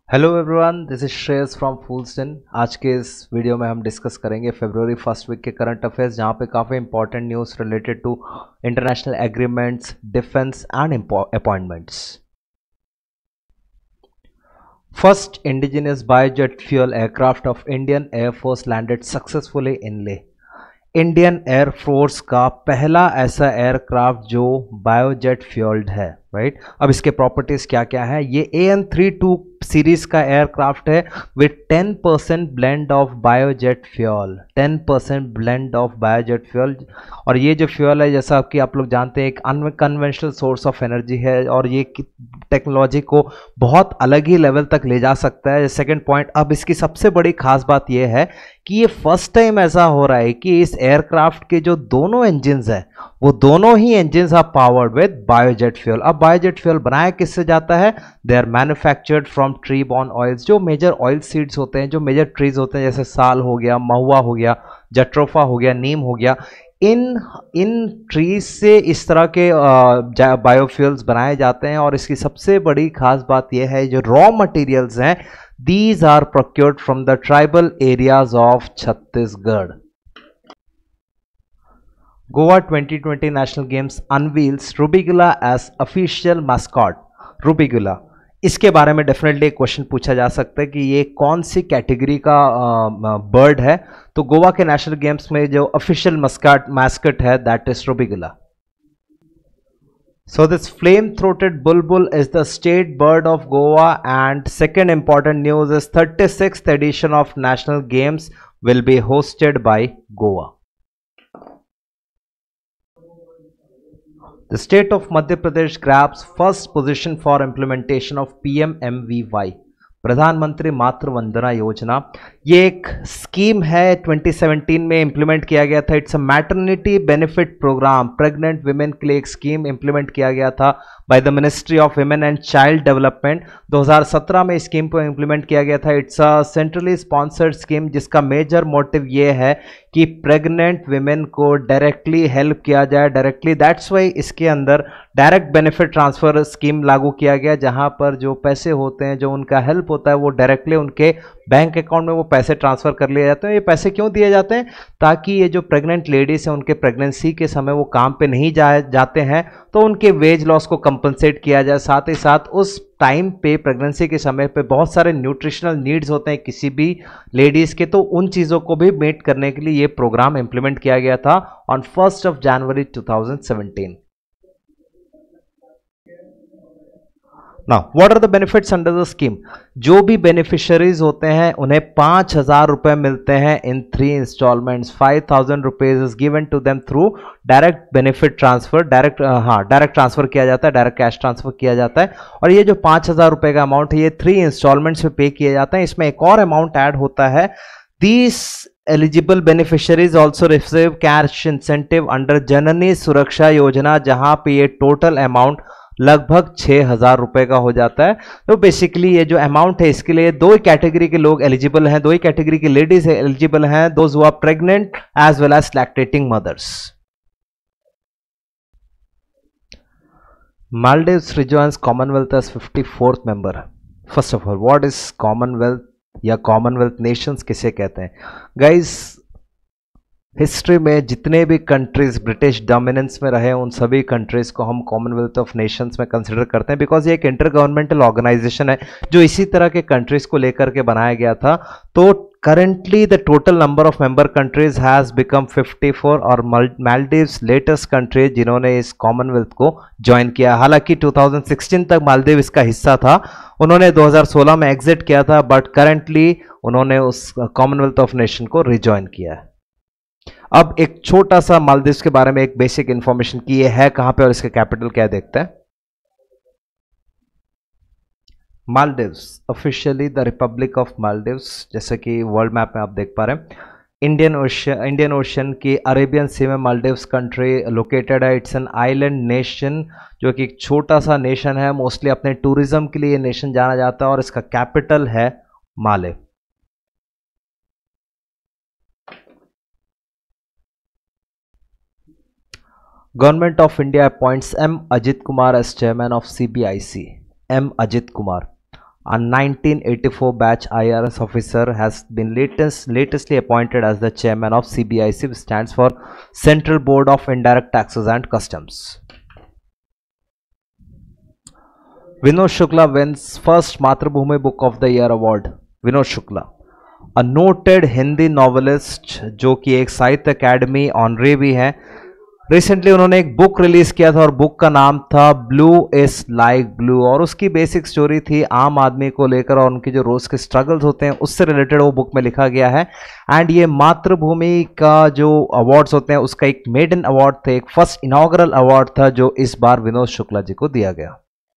Hello everyone, this is Shreyas from Fullston. आज के इस वीडियो में हम डिस्कस करेंगे फरवरी फर्स्ट वीक के करंट अफेयर्स, जहां पे काफ़ी important news related to international agreements, defence and appointments. First indigenous biojet fuel aircraft of Indian air force landed successfully in Leh. Indian air force का पहला ऐसा एयरक्राफ्ट जो बायोजेट फ्यूल्ड है, राइट। अब इसके प्रॉपर्टीज क्या क्या है? ये AN-32 सीरीज का एयरक्राफ्ट है with 10% blend of biojet fuel, 10% blend of biojet fuel. और ये जो फ्यूल है, जैसा कि आप लोग जानते हैं, एक अनकन्वेंशनल सोर्स ऑफ एनर्जी है और ये टेक्नोलॉजी को बहुत अलग ही लेवल तक ले जा सकता है। सेकंड पॉइंट, अब इसकी सबसे बड़ी खास बात यह है कि ये फर्स्ट टाइम ऐसा हो रहा है कि इस एयरक्राफ्ट के जो दोनों इंजन्स हैं, वो दोनों ही engines are powered with biojet fuel. अब बायोजेट फ्यूल बनाया किससे जाता है? They are manufactured from tree borne oils. जो मेजर ऑयल सीड्स होते हैं, जो मेजर ट्रीज होते हैं, जैसे साल हो गया, महुआ हो गया, जट्रोफा हो गया, नीम हो गया, इन ट्रीज से इस तरह के बायोफ्यूल्स बनाए जाते हैं। और इसकी सबसे बड़ी खास बात यह है, जो रॉ मटेरियल्स हैं, these are procured from the tribal areas of Chhattisgarh. Goa 2020 National Games unveils Rubigula as official mascot. Rubigula, इसके बारे में डेफिनेटली एक क्वेश्चन पूछा जा सकता है कि ये कौन सी कैटेगरी का बर्ड है। तो गोवा के नेशनल गेम्स में जो ऑफिशियल मैस्कट है, that is Rubigula. So this flame-throated bulbul is the state bird of Goa. And second important news is 36th edition of National Games will be hosted by Goa. The state of Madhya Pradesh grabs first position for implementation of PMMVY. प्रधानमंत्री मातृ वंदना योजना, ये एक scheme है, 2017 में implement किया गया था। It's a maternity benefit program, pregnant women के लिए एक स्कीम इंप्लीमेंट किया गया था by the ministry of women and child development. 2017 में स्कीम को इंप्लीमेंट किया गया था। It's a centrally sponsored scheme, जिसका मेजर मोटिव ये है कि प्रेग्नेंट विमेन को डायरेक्टली हेल्प किया जाए, डायरेक्टली। दैट्स वाई इसके अंदर डायरेक्ट बेनिफिट ट्रांसफर स्कीम लागू किया गया, जहां पर जो पैसे होते हैं, जो उनका हेल्प होता है, वो डायरेक्टली उनके बैंक अकाउंट में वो पैसे ट्रांसफर कर लिए जाते हैं। ये पैसे क्यों दिए जाते हैं? ताकि ये जो प्रेग्नेंट लेडीज हैं, उनके प्रेगनेंसी के समय वो काम पे नहीं जाते हैं, तो उनके वेज लॉस को कंपनसेट किया जाए। साथ ही साथ उस टाइम पे, प्रेगनेंसी के समय पे, बहुत सारे न्यूट्रिशनल नीड्स होते हैं किसी भी लेडीज के, तो उन चीज़ों को भी मीट करने के लिए ये प्रोग्राम इंप्लीमेंट किया गया था on 1 January 2017. Now, what are the benefits under the scheme? जो भी बेनिफिशियरीज होते हैं, उन्हें 5,000 रुपए मिलते हैं इन 3 installments. 5,000 rupees is given to them through direct benefit transfer. Direct transfer किया जाता है, डायरेक्ट कैश ट्रांसफर किया जाता है. और ये जो 5,000 रुपए का अमाउंट है, ये 3 इंस्टॉलमेंट्स में पे किए जाते हैं. इसमें एक और अमाउंट ऐड होता है. These eligible beneficiaries also receive cash incentive under जननी सुरक्षा योजना, जहां पे ये टोटल अमाउंट लगभग 6,000 रुपए का हो जाता है. तो बेसिकली ये जो अमाउंट है, इसके लिए दो ही कैटेगरी के लोग एलिजिबल हैं, दो ही कैटेगरी की लेडीज एलिजिबल हैं, those who are pregnant as well as lactating mothers. Maldives rejoins Commonwealth as 54th member. First of all, what is Commonwealth या कॉमनवेल्थ नेशंस किसे कहते हैं? गाइस, हिस्ट्री में जितने भी कंट्रीज ब्रिटिश डोमिनेंस में रहे, उन सभी कंट्रीज को हम कॉमनवेल्थ ऑफ नेशंस में कंसिडर करते हैं, बिकॉज ये एक इंटर गवर्नमेंटल ऑर्गेनाइजेशन है जो इसी तरह के कंट्रीज को लेकर के बनाया गया था. तो currently the total number of member countries has become 54 और मालदीव्स लेटेस्ट कंट्री जिन्होंने इस कॉमनवेल्थ को ज्वाइन किया. हालांकि 2016 तक मालदीव इसका हिस्सा था, उन्होंने 2016 में एग्जिट किया था, बट करंटली उन्होंने उस कॉमनवेल्थ ऑफ नेशन को रिज्वाइन किया है. अब एक छोटा सा मालदीव्स के बारे में एक बेसिक इंफॉर्मेशन की, ये है कहां पे और इसका कैपिटल क्या है, देखते हैं. Maldives, officially the republic of Maldives, जैसे कि वर्ल्ड मैप में आप देख पा रहे हैं. इंडियन ओशन की अरेबियन सी में मालदीव्स कंट्री लोकेटेड है. इट्स एन आइलैंड नेशन, जो कि एक छोटा सा नेशन है. मोस्टली अपने टूरिज्म के लिए नेशन जाना जाता है और इसका कैपिटल है Male. Government of India appoints M. Ajit Kumar as chairman of CBIC. M. Ajit Kumar. A 1984 batch IRS officer has been latestly appointed as the chairman of CBIC, which stands for Central Board of Indirect Taxes and Customs. Vinod Shukla wins first Matrabhumi Book of the Year award. Vinod Shukla, a noted Hindi novelist जो कि एक साहित्य academy ऑनरे भी है, recently उन्होंने एक book release किया था और बुक का नाम था ब्लू इज लाइक ब्लू, और उसकी बेसिक स्टोरी थी आम आदमी को लेकर और उनके जो रोज के स्ट्रगल्स होते हैं उससे रिलेटेड वो बुक में लिखा गया है। एंड ये मातृभूमि का जो अवार्ड्स होते हैं उसका एक मेडन अवार्ड थे, एक फर्स्ट इनॉग्रल अवार्ड था जो इस बार विनोद शुक्ला जी को दिया गया।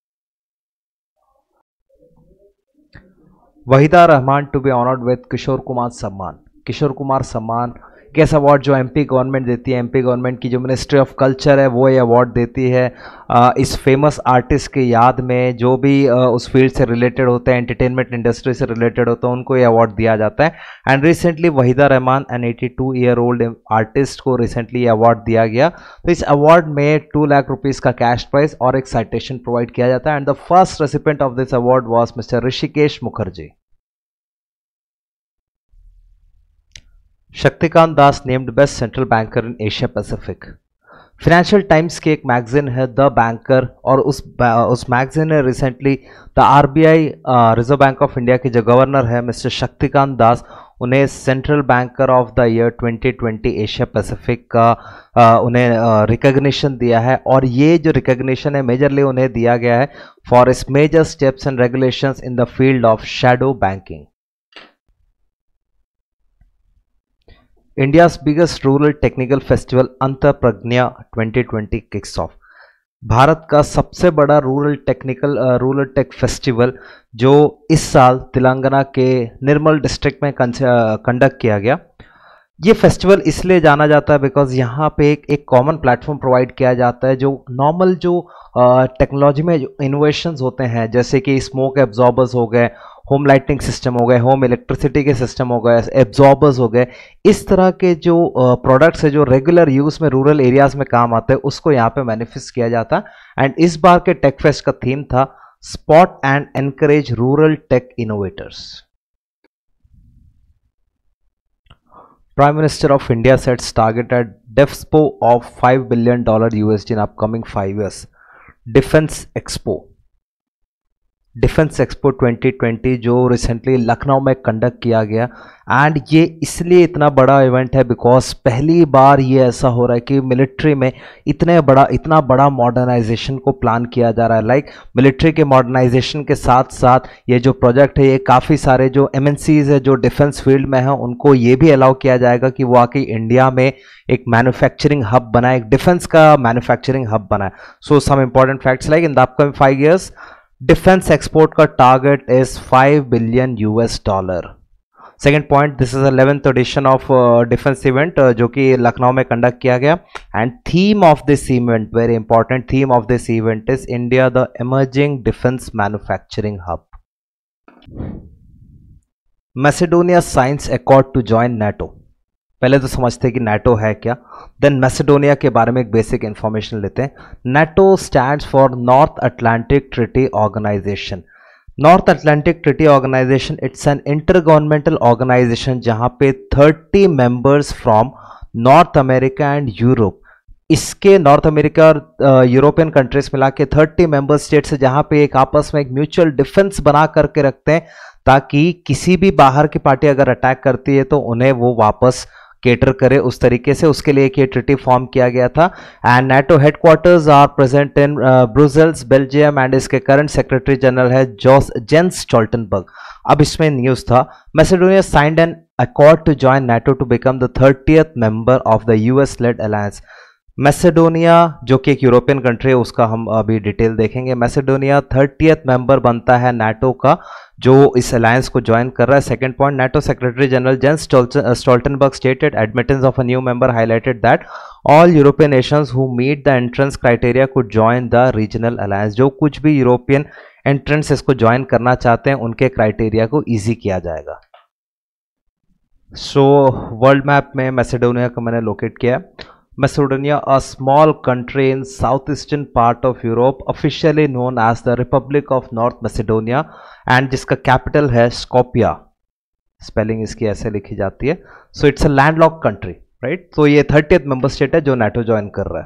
Waheeda Rehman to be honoured with Kishore Kumar Samman. Kishore Kumar सम्मान कैसा अवार्ड जो एमपी गवर्नमेंट देती है, एमपी गवर्नमेंट की जो मिनिस्ट्री ऑफ कल्चर है वो ये अवार्ड देती है इस फेमस आर्टिस्ट की याद में। जो भी उस फील्ड से रिलेटेड होते हैं, एंटरटेनमेंट इंडस्ट्री से रिलेटेड होते हैं, उनको ये अवार्ड दिया जाता है। And recently Waheeda Rehman an 82-year-old artist को रिसेंटली ये अवार्ड दिया गया। तो इस अवार्ड में 2 लाख रुपीज़ का कैश प्राइज और एक साइटेशन प्रोवाइड किया जाता है। And the first recipient of this award was mister Hrishikesh Mukherjee. Shaktikanta Das named best central banker in Asia Pacific. Financial times की एक मैगजीन है द बैंकर, और उस मैगजीन ने recently the RBI reserve bank of India के जो गवर्नर है मिस्टर शक्तिकांत दास, उन्हें central banker of the year 2020 Asia Pacific का उन्हें रिकग्निशन दिया है। और ये जो रिकग्निशन है मेजरली उन्हें दिया गया है for his major steps and regulations in the field of shadow banking. India's biggest rural technical festival Antahpragya 2020 kicks off। Bharat का सबसे बड़ा रूरल टेक फेस्टिवल जो इस साल तेलंगाना के निर्मल डिस्ट्रिक्ट में कंडक्ट किया गया। ये फेस्टिवल इसलिए जाना जाता है बिकॉज यहाँ पे एक कॉमन प्लेटफॉर्म प्रोवाइड किया जाता है। जो नॉर्मल जो टेक्नोलॉजी में जो इनोवेशंस होते हैं, जैसे कि स्मोक एब्जॉर्बर्स हो गए, होम लाइटिंग सिस्टम हो गए, होम इलेक्ट्रिसिटी के सिस्टम हो गए, एब्जॉर्बर्स हो गए, इस तरह के जो प्रोडक्ट्स है जो रेगुलर यूज में रूरल एरियाज में काम आते हैं उसको यहाँ पे मैनिफेस्ट किया जाता है। एंड इस बार के टेक फेस्ट का थीम था spot and encourage rural tech innovators. Prime Minister of India sets target at DefSpo of $5 billion USD in upcoming 5 years. Defense Expo 2020 जो रिसेंटली लखनऊ में कंडक्ट किया गया। एंड ये इसलिए इतना बड़ा इवेंट है बिकॉज पहली बार ये ऐसा हो रहा है कि मिलिट्री में इतना बड़ा मॉडर्नाइजेशन को प्लान किया जा रहा है। लाइक मिलिट्री के मॉडर्नाइजेशन के साथ साथ ये जो प्रोजेक्ट है ये काफ़ी सारे जो एमएनसीज है जो डिफेंस फील्ड में है उनको ये भी अलाउ किया जाएगा कि वो आके इंडिया में एक मैन्युफैक्चरिंग हब बनाए, एक डिफेंस का मैन्युफैक्चरिंग हब बनाए। So some important facts like in the upcoming 5 years defence export का target is $5 billion। Second point, this is 11th edition of defence event जो कि लखनऊ में कंडक्ट किया गया। And theme of this event, very important theme of this event is India the emerging defence manufacturing hub. Macedonia signs accord to join NATO. पहले तो समझते हैं कि नाटो है क्या, देन मैसेडोनिया के बारे में एक बेसिक इंफॉर्मेशन लेते हैं। NATO stands for North Atlantic treaty organization. North Atlantic treaty organization it's an intergovernmental organization जहां पे 30 members from North America and Europe, इसके नॉर्थ अमेरिका और यूरोपियन कंट्रीज मिला के 30 मेंबर स्टेट्स है जहां पे एक आपस में एक म्यूचुअल डिफेंस बना करके रखते हैं ताकि किसी भी बाहर की पार्टी अगर अटैक करती है तो उन्हें वो वापस केटर करे उस तरीके से। उसके लिए एक ये ट्रीटी फॉर्म किया गया था। And NATO headquarters are present in Brussels Belgium and इसके करंट सेक्रेटरी जनरल है जेंस स्टोल्टनबर्ग। अब इसमें न्यूज था Macedonia signed an accord to join NATO to become the 30th member of the US led alliance. Macedonia जो कि एक European country है उसका हम अभी डिटेल देखेंगे। मैसेडोनिया 30th मेंबर बनता है नाटो का जो इस अलायंस को ज्वाइन कर रहा है। Second point, NATO secretary general Jens Stoltenberg stated admittance of a new member highlighted that all European nations who meet the entrance criteria could join the regional alliance. जो कुछ भी यूरोपियन एंट्रेंस इसको join करना चाहते हैं उनके criteria को easy किया जाएगा। सो वर्ल्ड मैप में मैसेडोनिया को मैंने लोकेट किया। Macedonia, a small country in southeastern part of Europe, officially known as the Republic of North Macedonia, and जिसका कैपिटल है स्कोपिया, स्पेलिंग इसकी ऐसे लिखी जाती है. So it's a landlocked country, right. तो ये 30th मेंबर स्टेट है जो नाटो ज्वाइन कर रहा है.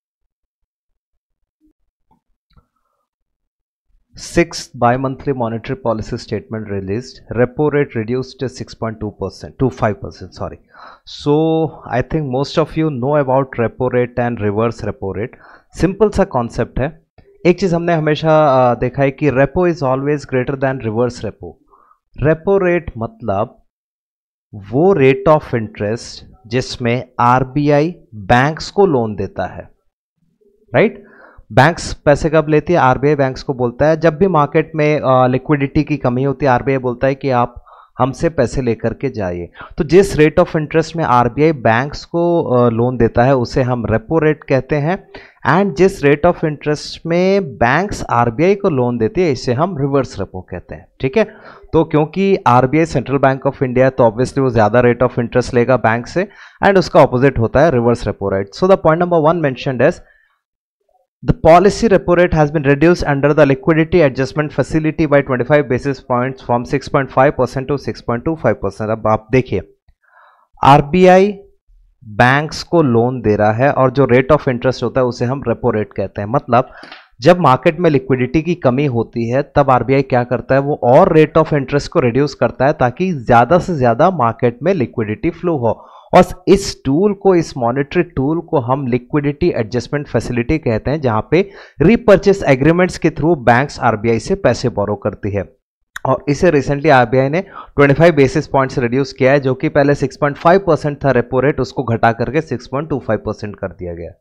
6th bi-monthly monetary policy statement released. Repo rate reduced to 6.2% to 5%. Sorry. So I think most of you know about repo rate and reverse repo rate. Simple सा concept है. एक चीज हमने हमेशा देखा है कि repo is always greater than reverse repo. Repo rate मतलब वो रेट ऑफ इंटरेस्ट जिसमें आरबीआई बैंक्स को लोन देता है, राइट. बैंक्स पैसे कब लेती है? आरबीआई बैंक्स को बोलता है जब भी मार्केट में लिक्विडिटी की कमी होती है, आरबीआई बोलता है कि आप हमसे पैसे लेकर के जाइए. तो जिस रेट ऑफ इंटरेस्ट में आरबीआई बैंक्स को लोन देता है उसे हम रेपो रेट कहते हैं, एंड जिस रेट ऑफ इंटरेस्ट में बैंक्स आरबीआई को लोन देती है इसे हम रिवर्स रेपो कहते हैं. ठीक है. तो क्योंकि RBI central bank of India है तो ऑब्वियसली वो ज्यादा रेट ऑफ इंटरेस्ट लेगा बैंक से, एंड उसका ऑपोजिट होता है reverse repo rate. So the point number 1 mentioned is the policy repo rate has been reduced under the liquidity adjustment facility by 25 basis points from 6.5% to 6.25%. अब आप देखिए, RBI banks को loan दे रहा है और जो रेट ऑफ इंटरेस्ट होता है उसे हम रेपो रेट कहते हैं. मतलब जब मार्केट में लिक्विडिटी की कमी होती है तब आरबीआई क्या करता है, वो और रेट ऑफ इंटरेस्ट को रिड्यूस करता है ताकि ज्यादा से ज्यादा मार्केट में लिक्विडिटी फ्लो हो. और इस टूल को, इस मॉनेटरी टूल को हम लिक्विडिटी एडजस्टमेंट फैसिलिटी कहते हैं, जहां पे रीपर्चेस एग्रीमेंट्स के थ्रू बैंक्स आरबीआई से पैसे बोरो करती है. और इसे रिसेंटली आरबीआई ने 25 बेसिस पॉइंट्स रिड्यूस किया है, जो कि पहले 6.5% था रेपो रेट, उसको घटा करके 6.25% कर दिया गया.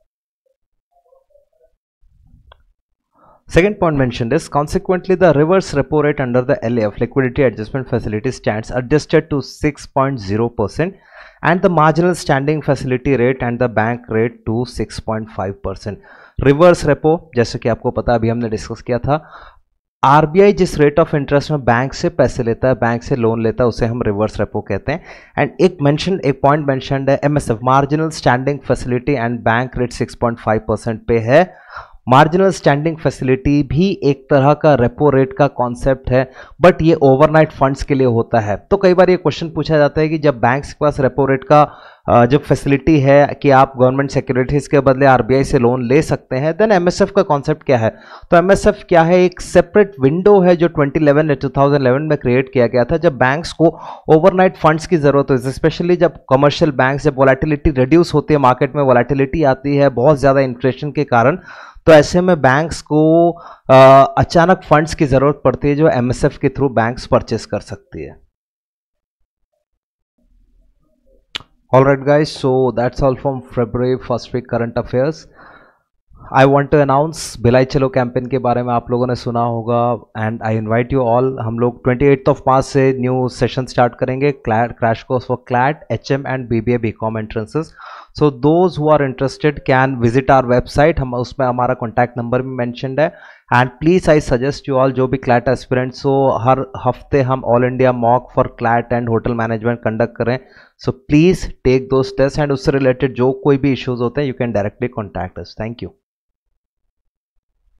Second point mentioned is consequently the reverse repo rate under the LAF liquidity adjustment facility stands adjusted to 6.0% and the marginal standing facility rate and the bank rate to 6.5%. Reverse repo जैसे कि आपको पता अभी हमने discuss किया था, RBI जिस rate of interest में बैंक से पैसे लेता है, बैंक से लोन लेता है, उसे हम रिवर्स रेपो कहते हैं. एंड एक पॉइंट मेंशन्ड है MSF, marginal standing facility, and bank rate 6.5% पे है. मार्जिनल स्टैंडिंग फैसिलिटी भी एक तरह का रेपो रेट का कॉन्सेप्ट है, बट ये ओवरनाइट फंड्स के लिए होता है. तो कई बार ये क्वेश्चन पूछा जाता है कि जब बैंक्स के पास रेपो रेट का जब फैसिलिटी है कि आप गवर्नमेंट सिक्योरिटीज के बदले आरबीआई से लोन ले सकते हैं, देन एमएसएफ का कॉन्सेप्ट क्या है? तो एमएसएफ क्या है? एक सेपरेट विंडो है जो 2011 में क्रिएट किया गया था, जब बैंक्स को ओवरनाइट फंड्स की जरूरत होती है, स्पेशली जब कमर्शियल बैंक्स, जब वोलेटिलिटी रिड्यूस होती है, मार्केट में वोलेटिलिटी आती है बहुत ज्यादा इन्फ्लेशन के कारण, तो ऐसे में बैंक्स को अचानक फंड्स की जरूरत पड़ती है जो एमएसएफ के थ्रू बैंक्स परचेस कर सकती है. Alright guys, so that's all from February first week current affairs. I want to announce Bhilai चलो कैंपेन के बारे में आप लोगों ने सुना होगा, and I invite you all. हम लोग 28 मार्च से न्यू सेशन स्टार्ट करेंगे, crash course for CLAT, HM and BBA BCom entrances. So those who are interested can visit our website, हम उसमें हमारा कॉन्टैक्ट नंबर भी मेंशन्ड है. And please I suggest you all, जो भी CLAT aspirants हो, हर हफ्ते हम all India mock for CLAT and hotel management conduct करें. So please take those test, and उससे रिलेटेड जो कोई भी इश्यूज होते हैं you can directly contact us. Thank you.